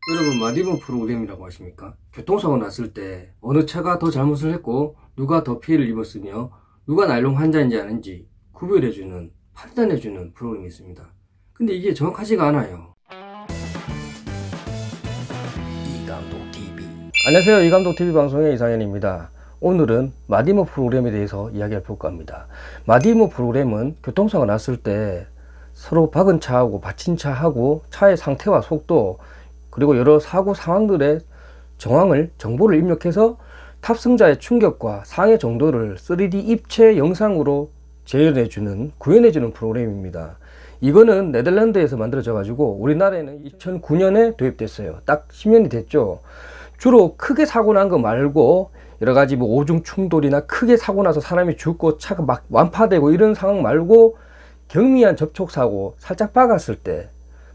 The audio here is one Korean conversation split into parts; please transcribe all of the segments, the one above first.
여러분, 마디모 프로그램이라고 아십니까? 교통사고 났을 때 어느 차가 더 잘못을 했고 누가 더 피해를 입었으며 누가 나일론 환자인지 아닌지 구별해주는, 판단해주는 프로그램이 있습니다. 근데 이게 정확하지가 않아요. 이감독TV. 안녕하세요. 이감독TV 방송의 이상현입니다. 오늘은 마디모 프로그램에 대해서 이야기해 볼까 합니다. 마디모 프로그램은 교통사고가 났을 때 서로 박은 차하고 받친 차하고 차의 상태와 속도 그리고 여러 사고 상황들의 정보를 입력해서 탑승자의 충격과 상해 정도를 3D 입체 영상으로 구현해주는 프로그램입니다. 이거는 네덜란드에서 만들어져 가지고 우리나라에는 2009년에 도입됐어요. 딱 10년이 됐죠. 주로 크게 사고 난 거 말고 여러가지 오중 충돌이나 크게 사고 나서 사람이 죽고 차가 막 완파되고 이런 상황 말고 경미한 접촉사고 살짝 박았을 때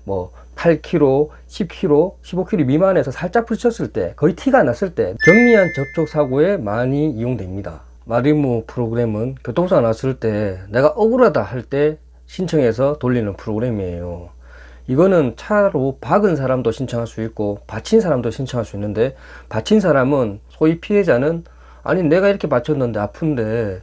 8km, 10km, 15km 미만에서 살짝 부딪혔을 때, 거의 티가 났을 때 경미한 접촉사고에 많이 이용됩니다. 마디모 프로그램은 교통사고 났을 때 내가 억울하다 할 때 신청해서 돌리는 프로그램이에요. 이거는 차로 박은 사람도 신청할 수 있고 받친 사람도 신청할 수 있는데, 받친 사람은, 소위 피해자는 아니 내가 이렇게 받쳤는데 아픈데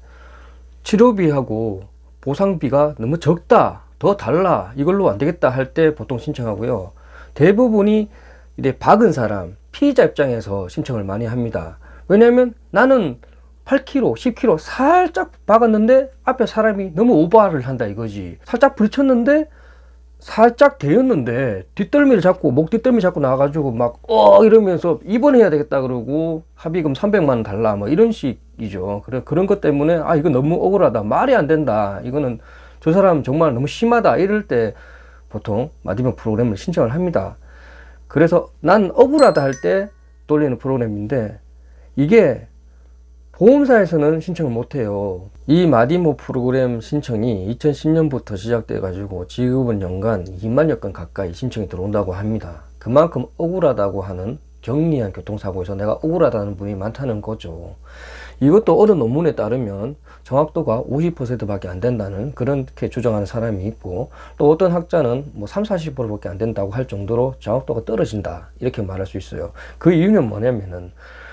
치료비하고 보상비가 너무 적다, 더 달라, 이걸로 안 되겠다 할 때 보통 신청하고요. 대부분이 이제 박은 사람, 피해자 입장에서 신청을 많이 합니다. 왜냐하면 나는 8km, 10km 살짝 박았는데 앞에 사람이 너무 오버를 한다 이거지. 살짝 부딪혔는데, 살짝 데였는데 뒷덜미를 잡고, 목 뒷덜미 잡고 나와가지고 막 이러면서 입원해야 되겠다 그러고 합의금 300만 원 달라 이런 식이죠. 그런 것 때문에 이거 너무 억울하다, 말이 안 된다, 이거는 저 사람 정말 너무 심하다, 이럴 때 보통 마디모 프로그램을 신청을 합니다. 그래서 난 억울하다 할 때 돌리는 프로그램인데, 이게 보험사에서는 신청을 못해요. 이 마디모 프로그램 신청이 2010년부터 시작돼 가지고 지금은 연간 2만여 건 가까이 신청이 들어온다고 합니다. 그만큼 억울하다고 하는, 경미한 교통사고에서 내가 억울하다는 분이 많다는 거죠. 이것도 어느 논문에 따르면 정확도가 50% 밖에 안 된다는, 그렇게 주장하는 사람이 있고, 또 어떤 학자는 30-40% 밖에 안 된다고 할 정도로 정확도가 떨어진다, 이렇게 말할 수 있어요. 그 이유는 뭐냐면은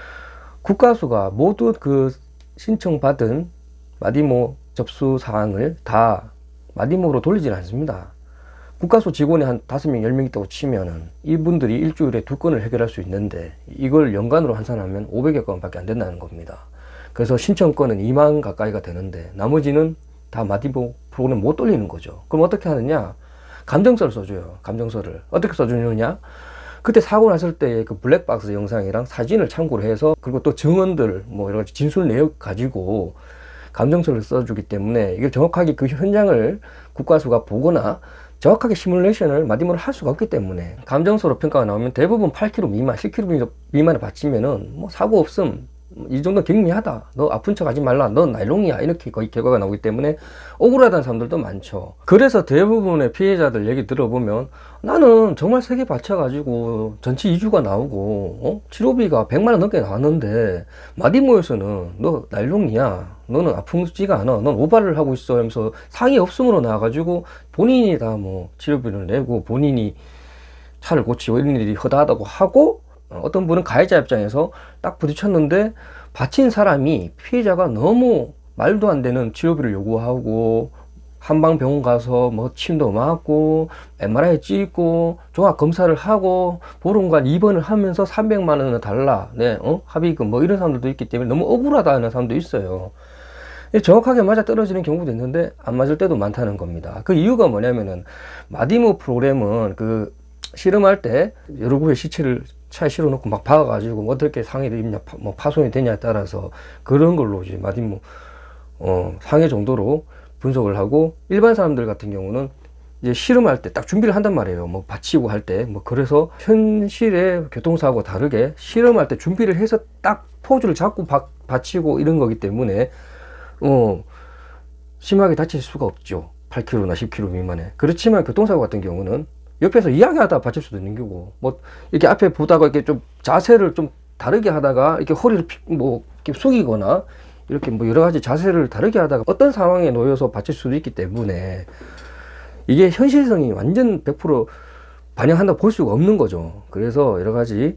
국가수가 모두 그 신청받은 마디모 접수 사항을 다 마디모로 돌리지는 않습니다. 국가수 직원이 한 5명, 10명 있다고 치면은 이분들이 일주일에 2건을 해결할 수 있는데, 이걸 연간으로 환산하면 500여 건밖에 안 된다는 겁니다. 그래서 신청건은 2만 가까이가 되는데 나머지는 다 마디모 프로그램 못 돌리는 거죠. 그럼 어떻게 하느냐? 감정서를 써줘요. 감정서를 어떻게 써주느냐? 그때 사고 났을 때 그 블랙박스 영상이랑 사진을 참고를 해서, 그리고 또 증언들 여러 가지 진술 내용 가지고 감정서를 써주기 때문에, 이걸 정확하게 그 현장을 국가수가 보거나 정확하게 시뮬레이션을 마디모를 할 수가 없기 때문에, 감정서로 평가가 나오면 대부분 8km 미만, 10km 미만에 받치면은 사고 없음, 이 정도 경미하다, 너 아픈 척 하지 말라, 너 나일론이야, 이렇게 거의 결과가 나오기 때문에 억울하다는 사람들도 많죠. 그래서 대부분의 피해자들 얘기 들어보면, 나는 정말 세게 받쳐가지고 전치 2주가 나오고 치료비가 100만 원 넘게 나왔는데 마디모에서는 너 나일론이야, 너는 아프지가 않아, 넌 오바를 하고 있어 하면서 상의 없음으로 나와가지고 본인이 다 치료비를 내고 본인이 차를 고치고 이런 일이 허다하다고 하고, 어떤 분은 가해자 입장에서 딱 부딪혔는데 받친 사람이, 피해자가 너무 말도 안 되는 치료비를 요구하고 한방병원 가서 침도 맞고 MRI 찍고 종합검사를 하고 보름간 입원을 하면서 300만 원을 달라, 합의금 이런 사람들도 있기 때문에 너무 억울하다는 사람도 있어요. 정확하게 맞아 떨어지는 경우도 있는데 안 맞을 때도 많다는 겁니다. 그 이유가 뭐냐면은, 마디모 프로그램은 그 실험할 때 여러 구의 시체를 차에 실어놓고 막 박아가지고 어떻게 상해를 입냐, 파손이 되냐에 따라서 그런 걸로 이제 마디모 상해 정도로 분석을 하고, 일반 사람들 같은 경우는 이제 실험할 때 딱 준비를 한단 말이에요. 받치고 할 때 그래서 현실의 교통사고와 다르게 실험할 때 준비를 해서 딱 포즈를 잡고 받치고 이런 거기 때문에 심하게 다칠 수가 없죠. 8km나 10km 미만에. 그렇지만 교통사고 같은 경우는 옆에서 이야기하다 받칠 수도 있는 거고, 이렇게 앞에 보다가 이렇게 좀 자세를 좀 다르게 하다가 이렇게 허리를 이렇게 숙이거나 이렇게 여러 가지 자세를 다르게 하다가 어떤 상황에 놓여서 받칠 수도 있기 때문에, 이게 현실성이 완전 100% 반영한다고 볼 수가 없는 거죠. 그래서 여러 가지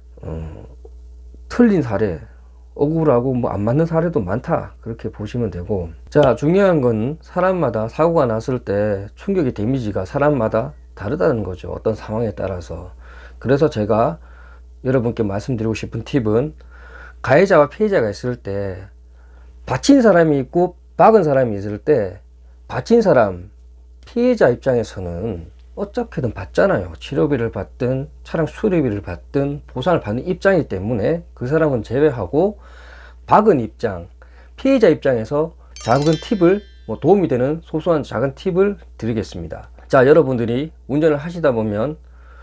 틀린 사례, 억울하고 뭐 안 맞는 사례도 많다, 그렇게 보시면 되고, 자, 중요한 건 사람마다 사고가 났을 때 충격의 데미지가 사람마다 다르다는 거죠. 어떤 상황에 따라서. 그래서 제가 여러분께 말씀드리고 싶은 팁은, 가해자와 피해자가 있을 때 다친 사람이 있고 박은 사람이 있을 때, 다친 사람, 피해자 입장에서는 어떻게든 받잖아요. 치료비를 받든 차량 수리비를 받든 보상을 받는 입장이기 때문에 그 사람은 제외하고, 박은 입장, 피해자 입장에서 작은 팁을, 뭐 도움이 되는 소소한 작은 팁을 드리겠습니다. 자, 여러분들이 운전을 하시다 보면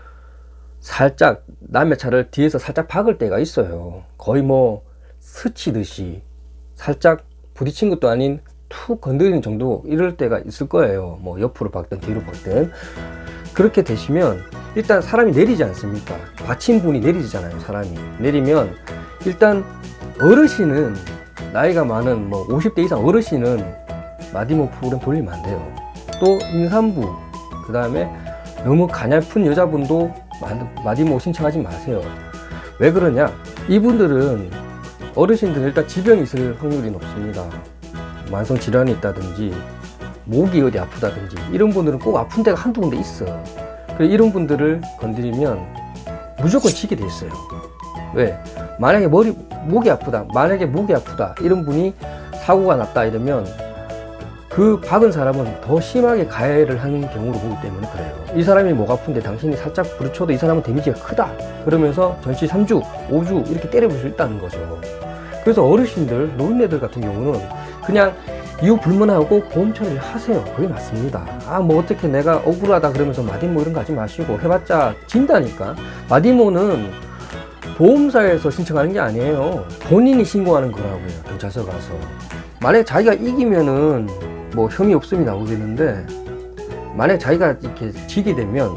살짝 남의 차를 뒤에서 살짝 박을 때가 있어요. 거의 뭐 스치듯이 살짝 부딪힌 것도 아닌 툭 건드리는 정도, 이럴 때가 있을 거예요. 뭐 옆으로 박든 뒤로 박든. 그렇게 되시면 일단 사람이 내리지 않습니까? 다친 분이 내리잖아요. 사람이 내리면 일단 어르신은, 나이가 많은 뭐 50대 이상 어르신은 마디모 프로그램 돌리면 안 돼요. 또 임산부, 그 다음에 너무 가냘픈 여자분도 마디모 신청하지 마세요. 왜 그러냐? 이분들은, 어르신들은 일단 지병이 있을 확률이 높습니다. 만성 질환이 있다든지 목이 어디 아프다든지, 이런 분들은 꼭 아픈 데가 한두 군데 있어. 그래서 이런 분들을 건드리면 무조건 지게 돼 있어요. 왜? 만약에 목이 아프다, 이런 분이 사고가 났다 이러면 그 박은 사람은 더 심하게 가해를 하는 경우로 보기 때문에 그래요. 이 사람이 목 아픈데 당신이 살짝 부딪혀도 이 사람은 데미지가 크다, 그러면서 전치 3주, 5주 이렇게 때려볼 수 있다는 거죠. 그래서 어르신들, 노인네들 같은 경우는 그냥 이유 불문하고 보험 처리를 하세요. 그게 맞습니다. 뭐 어떻게 내가 억울하다 그러면서 마디모 이런 거 하지 마시고, 해봤자 진다니까. 마디모는 보험사에서 신청하는 게 아니에요. 본인이 신고하는 거라고요. 경찰서 가서. 만약에 자기가 이기면은 뭐 혐의 없음이 나오겠는데, 만약에 자기가 이렇게 지게 되면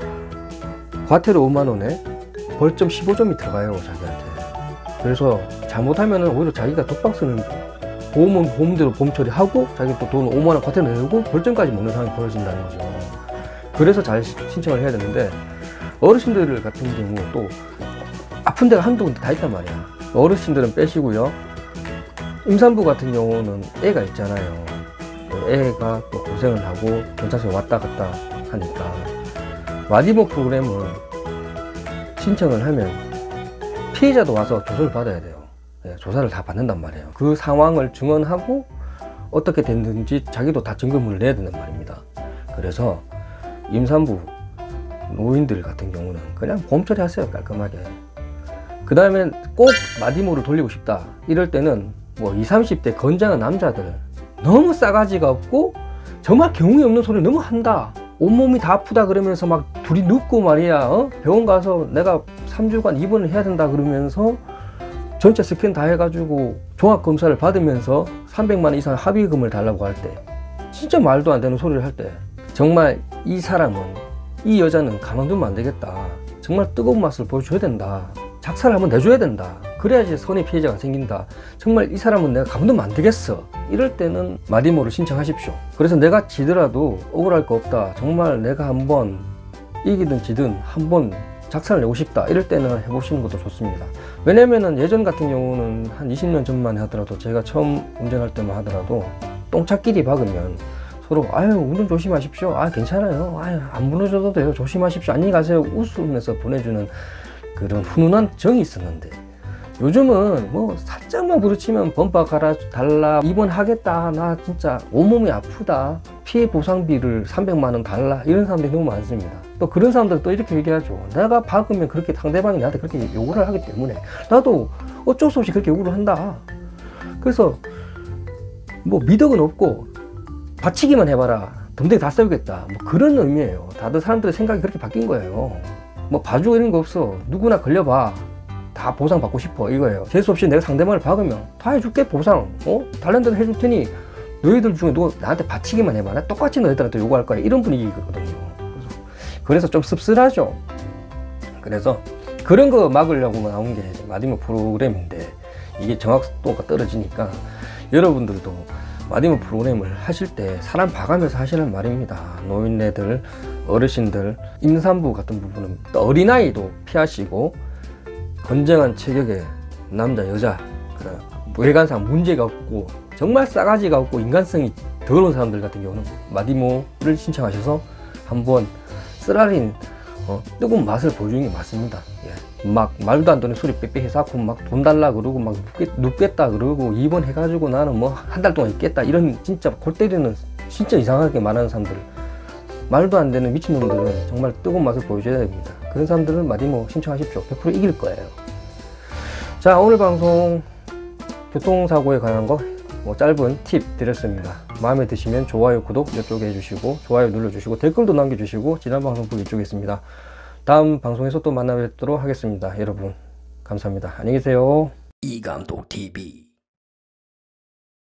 과태료 5만원에 벌점 15점이 들어가요, 자기한테. 그래서 잘못하면은 오히려 자기가 독박 쓰는, 보험은 보험대로 보험 처리하고 자기 또 돈 5만원 과태료 내고 벌점까지 먹는 상황이 벌어진다는 거죠. 그래서 잘 신청을 해야 되는데, 어르신들 같은 경우 또 아픈 데가 한두 군데 다 있단 말이야. 어르신들은 빼시고요. 임산부 같은 경우는 애가 있잖아요. 애가 또 고생을 하고 경찰서에 왔다 갔다 하니까, 마디모 프로그램은 신청을 하면 피해자도 와서 조사를 받아야 돼요. 조사를 다 받는단 말이에요. 그 상황을 증언하고 어떻게 됐는지 자기도 다 증거물을 내야 된단 말입니다. 그래서 임산부, 노인들 같은 경우는 그냥 보험 처리하세요, 깔끔하게. 그 다음에 꼭 마디모를 돌리고 싶다 이럴 때는 뭐 20, 30대 건장한 남자들, 너무 싸가지가 없고 정말 경우에 없는 소리를 너무 한다, 온몸이 다 아프다 그러면서 막 둘이 눕고 말이야, 병원 가서 내가 3주간 입원을 해야 된다 그러면서 전체 스캔 다 해가지고 종합검사를 받으면서 300만 원 이상 합의금을 달라고 할 때, 진짜 말도 안 되는 소리를 할 때, 정말 이 사람은, 이 여자는 가만두면 안 되겠다, 정말 뜨거운 맛을 보여줘야 된다, 작사를 한번 내줘야 된다, 그래야지 선의 피해자가 생긴다, 정말 이 사람은 내가 가만두면 안 되겠어, 이럴 때는 마디모를 신청하십시오. 그래서 내가 지더라도 억울할 거 없다, 정말 내가 한번 이기든 지든 한번 작사를 내고 싶다, 이럴 때는 해보시는 것도 좋습니다. 왜냐면은 예전 같은 경우는 한 20년 전만 하더라도, 제가 처음 운전할 때만 하더라도 똥차끼리 박으면 서로 아유 운전 조심하십시오, 괜찮아요, 안 무너져도 돼요, 조심하십시오, 안녕히 가세요, 웃으면서 보내주는 그런 훈훈한 정이 있었는데, 요즘은 뭐 살짝만 부딪히면 범퍼 갈아달라, 입원하겠다, 나 진짜 온몸이 아프다, 피해 보상비를 300만 원 달라, 이런 사람들이 너무 많습니다. 또 그런 사람들은 또 이렇게 얘기하죠. 내가 박으면 그렇게 상대방이 나한테 그렇게 요구를 하기 때문에 나도 어쩔 수 없이 그렇게 요구를 한다. 그래서 뭐 미덕은 없고 바치기만 해봐라, 덤대기 다 세우겠다, 뭐 그런 의미예요. 다들 사람들의 생각이 그렇게 바뀐 거예요. 뭐 봐주고 이런 거 없어, 누구나 걸려봐, 다 보상받고 싶어, 이거예요. 재수없이 내가 상대방을 박으면 다 해줄게, 보상, 다른 데는 해줄 테니 너희들 중에 누가 나한테 바치기만 해봐, 나 똑같이 너희들한테 요구할 거야, 이런 분위기거든요. 그래서 좀 씁쓸하죠. 그래서 그런 거 막으려고 나온 게 마디모 프로그램인데, 이게 정확도가 떨어지니까 여러분들도 마디모 프로그램을 하실 때 사람 봐가면서 하시는 말입니다. 노인네들 어르신들, 임산부 같은 부분은 또 어린아이도 피하시고 건강한 체격의 남자, 여자, 외관상 문제가 없고 정말 싸가지가 없고 인간성이 더러운 사람들 같은 경우는 마디모를 신청하셔서 한번 쓰라린 뜨거운 맛을 보여주는 게 맞습니다. 예. 막 말도 안 되는 소리 빽빽히 쌓고 막 돈 달라 그러고 막 눕겠다 그러고 입원해가지고 나는 뭐 한 달 동안 있겠다 이런 진짜 골 때리는 진짜 이상하게 말하는 사람들, 말도 안 되는 미친놈들은 정말 뜨거운 맛을 보여줘야 됩니다. 그런 사람들은 마디모 신청하십시오. 100% 이길 거예요. 자, 오늘 방송 교통사고에 관한 거 짧은 팁 드렸습니다. 마음에 드시면 좋아요, 구독 이쪽에 해주시고, 좋아요 눌러주시고, 댓글도 남겨주시고, 지난 방송 보기 이쪽에 있습니다. 다음 방송에서 또 만나 뵙도록 하겠습니다. 여러분 감사합니다. 안녕히 계세요. 이감독TV